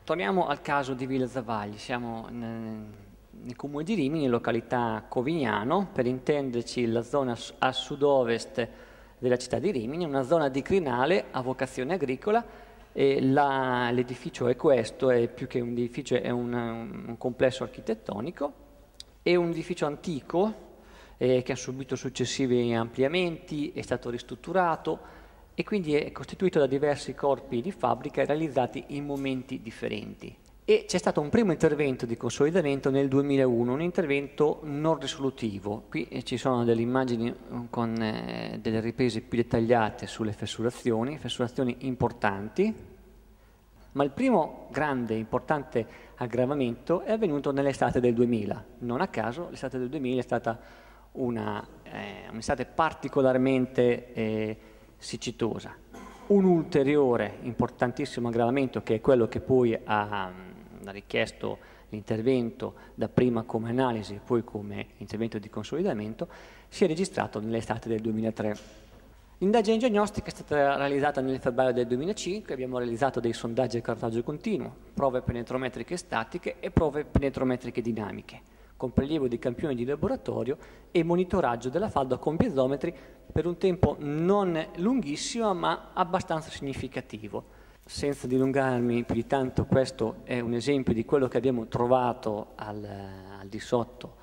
Torniamo al caso di Villa Zavagli, siamo nel comune di Rimini, in località Covignano, per intenderci la zona a sud-ovest della città di Rimini, una zona di crinale a vocazione agricola. L'edificio è questo, è più che un edificio, è un complesso architettonico, è un edificio antico che ha subito successivi ampliamenti, è stato ristrutturato e quindi è costituito da diversi corpi di fabbrica realizzati in momenti differenti. E c'è stato un primo intervento di consolidamento nel 2001, un intervento non risolutivo. Qui ci sono delle immagini con delle riprese più dettagliate sulle fessurazioni importanti, ma il primo grande, importante aggravamento è avvenuto nell'estate del 2000. Non a caso l'estate del 2000 è stata un'estate particolarmente siccitosa. Un ulteriore importantissimo aggravamento, che è quello che poi ha richiesto l'intervento dapprima come analisi e poi come intervento di consolidamento, si è registrato nell'estate del 2003. L'indagine diagnostica è stata realizzata nel febbraio del 2005, abbiamo realizzato dei sondaggi a cartaggio continuo, prove penetrometriche statiche e prove penetrometriche dinamiche, con prelievo di campioni di laboratorio e monitoraggio della falda con piezometri per un tempo non lunghissimo ma abbastanza significativo. Senza dilungarmi più di tanto, questo è un esempio di quello che abbiamo trovato al di sotto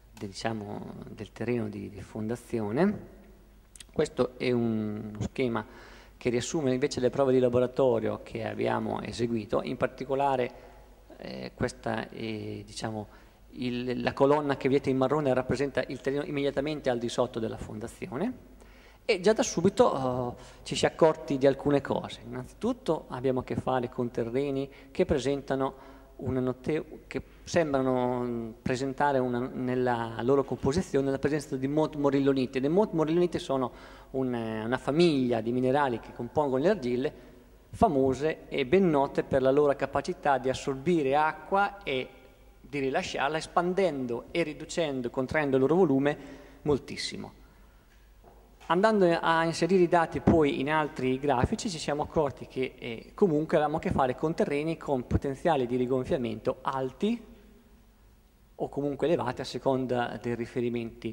del terreno di fondazione. Questo è uno schema che riassume invece le prove di laboratorio che abbiamo eseguito, in particolare questa è la colonna che vedete in marrone rappresenta il terreno immediatamente al di sotto della fondazione e già da subito ci si è accorti di alcune cose. Innanzitutto abbiamo a che fare con terreni che presentano che sembrano presentare nella loro composizione la presenza di montmorillonite. Le montmorillonite sono una famiglia di minerali che compongono le argille, famose e ben note per la loro capacità di assorbire acqua e di rilasciarla, espandendo e riducendo, contraendo il loro volume moltissimo. Andando a inserire i dati poi in altri grafici ci siamo accorti che comunque avevamo a che fare con terreni con potenziali di rigonfiamento alti o comunque elevati a seconda dei riferimenti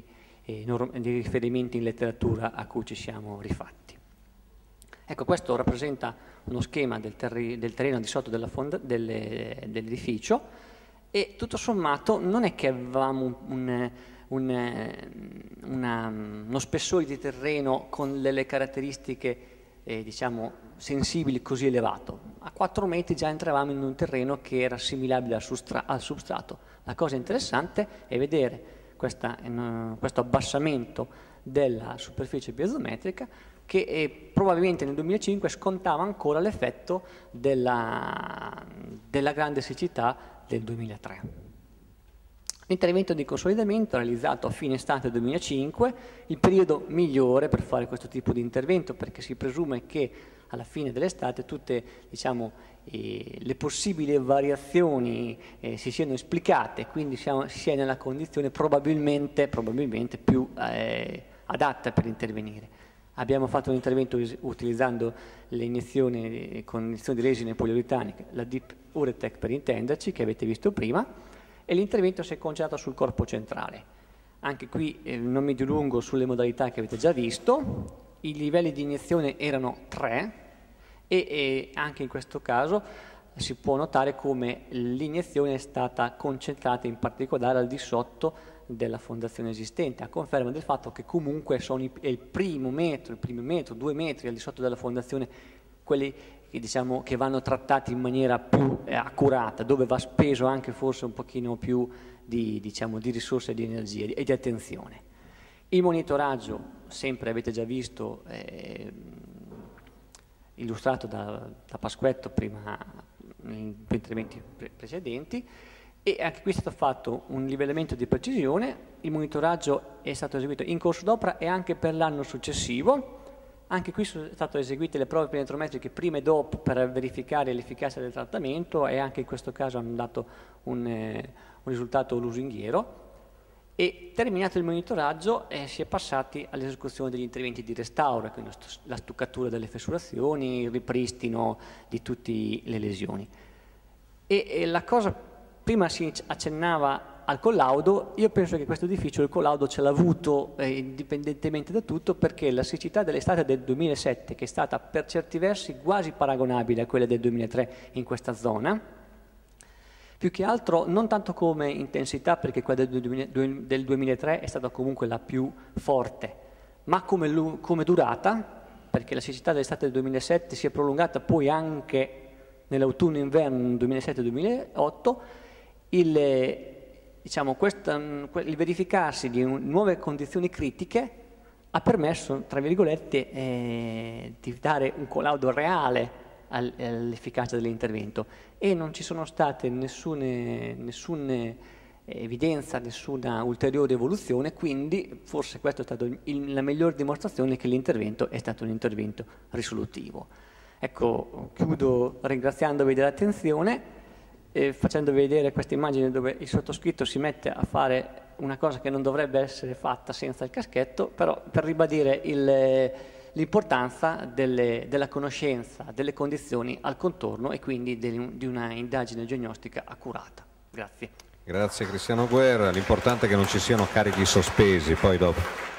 in letteratura a cui ci siamo rifatti. Ecco, questo rappresenta uno schema del terreno al di sotto dell'edificio e tutto sommato non è che avevamo uno spessore di terreno con delle caratteristiche sensibili così elevato. A 4 metri già entravamo in un terreno che era assimilabile al substrato. La cosa interessante è vedere questo abbassamento della superficie piezometrica che probabilmente nel 2005 scontava ancora l'effetto della grande siccità del 2003. L'intervento di consolidamento realizzato a fine estate 2005, il periodo migliore per fare questo tipo di intervento perché si presume che alla fine dell'estate tutte le possibili variazioni si siano esplicate, quindi si sia nella condizione probabilmente più adatta per intervenire. Abbiamo fatto un intervento utilizzando le iniezioni con iniezioni di resine poliuretaniche, la Deep Uretech per intenderci, che avete visto prima, e l'intervento si è concentrato sul corpo centrale. Anche qui non mi dilungo sulle modalità che avete già visto, i livelli di iniezione erano 3 e anche in questo caso si può notare come l'iniezione è stata concentrata in particolare al di sotto della fondazione esistente, a conferma del fatto che comunque è il primo metro, 2 metri al di sotto della fondazione, quelli che vanno trattati in maniera più accurata, dove va speso anche forse un pochino più di risorse, di energia e di attenzione. Il monitoraggio, sempre avete già visto, illustrato da Pasquetto prima negli interventi precedenti, e anche qui è stato fatto un livellamento di precisione, il monitoraggio è stato eseguito in corso d'opera e anche per l'anno successivo. Anche qui sono state eseguite le prove penetrometriche prima e dopo per verificare l'efficacia del trattamento e anche in questo caso hanno dato un risultato lusinghiero. E terminato il monitoraggio si è passati all'esecuzione degli interventi di restauro, quindi la stuccatura delle fessurazioni, il ripristino di tutte le lesioni. E la cosa, prima si accennava al collaudo, io penso che questo edificio il collaudo ce l'ha avuto indipendentemente da tutto, perché la siccità dell'estate del 2007, che è stata per certi versi quasi paragonabile a quella del 2003 in questa zona, più che altro non tanto come intensità, perché quella del 2003 è stata comunque la più forte, ma come durata, perché la siccità dell'estate del 2007 si è prolungata poi anche nell'autunno-inverno 2007-2008, il verificarsi di nuove condizioni critiche ha permesso, tra virgolette, di dare un collaudo reale all'efficacia dell'intervento, e non ci sono state nessuna evidenza, nessuna ulteriore evoluzione, quindi forse questa è stata la miglior dimostrazione che l'intervento è stato un intervento risolutivo. Ecco, chiudo ringraziandovi dell'attenzione, facendovi vedere questa immagine dove il sottoscritto si mette a fare una cosa che non dovrebbe essere fatta senza il caschetto, però per ribadire l'importanza della conoscenza delle condizioni al contorno e quindi di una indagine geognostica accurata. Grazie. Grazie Cristiano Guerra, l'importante è che non ci siano carichi sospesi poi dopo.